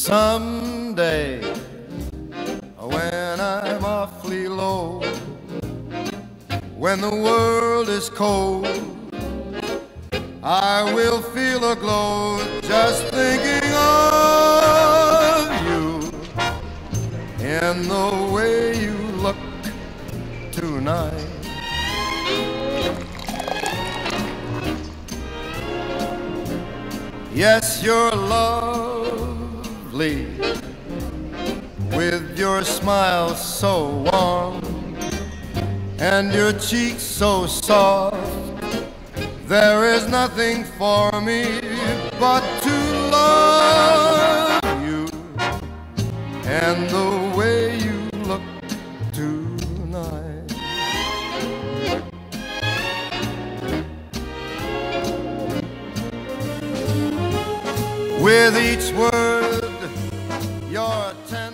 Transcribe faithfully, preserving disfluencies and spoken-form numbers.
Someday, when I'm awfully low, when the world is cold, I will feel a glow just thinking of you and the way you look tonight. Yes, you're lovely with your smile so warm and your cheeks so soft. There is nothing for me but to love you and the way you look tonight. With each word, your attention